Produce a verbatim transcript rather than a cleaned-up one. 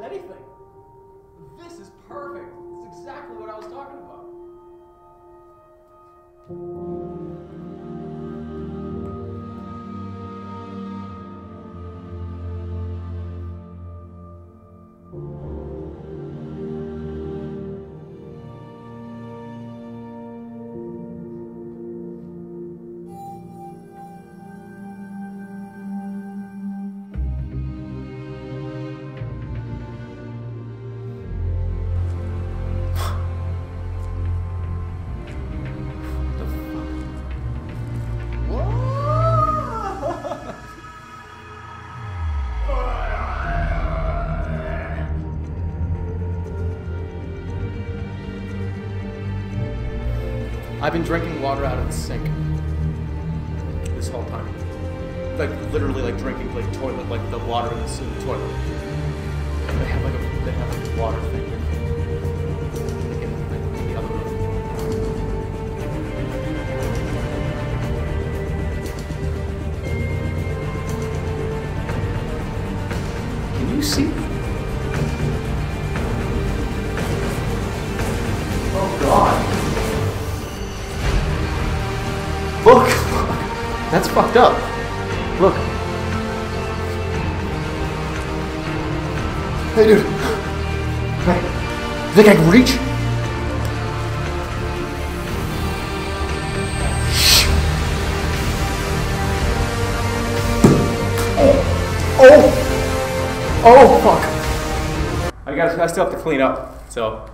anything. This is perfect. It's exactly what I was talking about. I've been drinking water out of the sink this whole time. Like literally, like drinking like toilet, like the water in the, in the toilet. They have like a they have like a water thing like in, in the other room. Can you see? Oh God. Look! That's fucked up. Look. Hey, dude. Hey. You think I can reach? Oh! Oh! Oh, fuck. I guess I still have to clean up, so...